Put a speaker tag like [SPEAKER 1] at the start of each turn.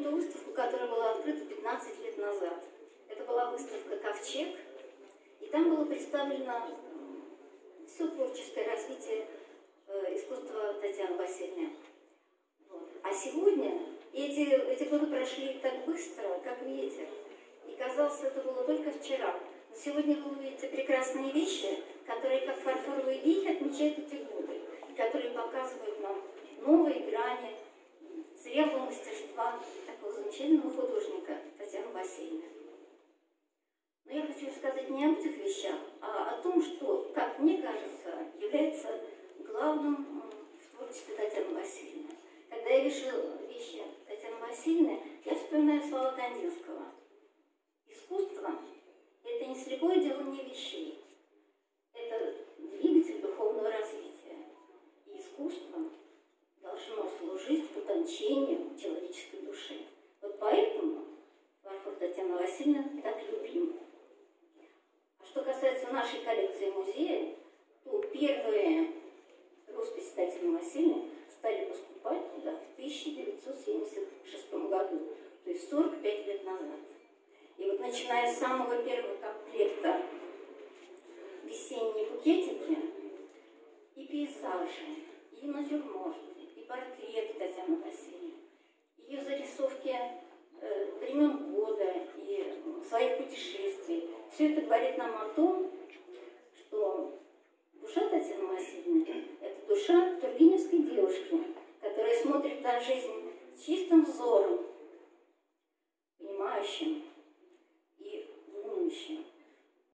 [SPEAKER 1] ту выставку, которая была открыта 15 лет назад. Это была выставка «Ковчег», и там было представлено все творческое развитие искусства Татьяны Васильевны. Вот. А сегодня эти годы прошли так быстро, как ветер. И казалось, это было только вчера. Но сегодня вы увидите прекрасные вещи, которые, как фарфоровые вехи, отмечают эти годы, которые показывают нам новые грани зрелого мастерства такого замечательного художника Татьяны Васильевны. Но я хочу сказать не об этих вещах, а о том, что, как мне кажется, является главным в творчестве Татьяны Васильевны. Когда я вижу вещи Татьяны Васильевны, я вспоминаю слова Кандинского. Искусство – это не слепое делание вещей, это двигатель духовного развития. И искусство должно служить утончению человеческой души. Вот поэтому фарфор Татьяны Васильевны так любим. А что касается нашей коллекции музея, то первые росписи Татьяны Васильевны стали поступать туда в 1976 году, то есть 45 лет назад. И вот начиная с самого первого комплекта «Весенние букетики» и пейзажи, и натюрморты, и портреты Татьяны Васильевны, ее зарисовки времен года и своих путешествий. Все это говорит нам о том, что душа Татьяны Васильевны – это душа тургеневской девушки, которая смотрит на жизнь с чистым взором,